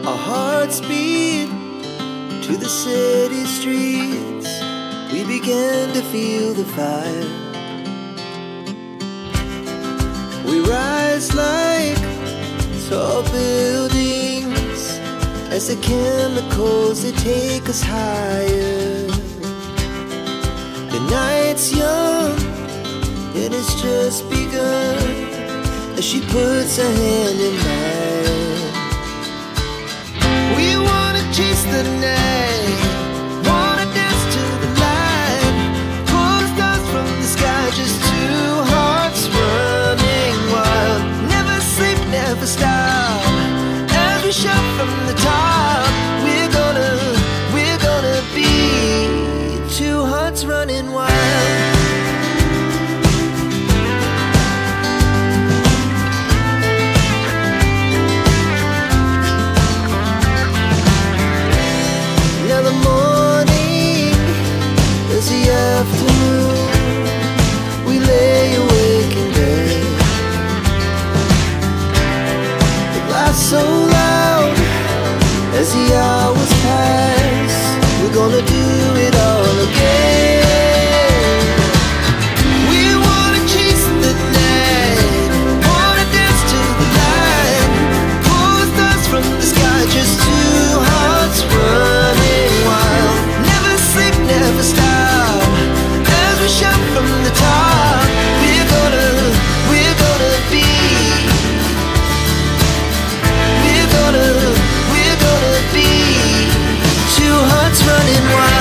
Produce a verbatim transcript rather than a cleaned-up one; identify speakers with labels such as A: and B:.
A: Our hearts beat to the city streets. We began to feel the fire. We rise like tall buildings as the chemicals that take us higher. The night's young and it's just begun as she puts her hand in mine. We wanna chase the night, wanna dance to the light, pull the stars from the sky, just two hearts running wild. Never sleep, never stop, as we shout from the top. We're gonna, we're gonna be two hearts running wild. Afternoon, we lay awake in bed. It laughs so loud as the hours pass. We're gonna do it all again. We wanna chase the night, wanna dance to the light, pull the stars from the sky, just two hearts running wild. Never sleep, never stop, shout from the top. We're gonna, we're gonna be, we're gonna, we're gonna be two hearts running wild.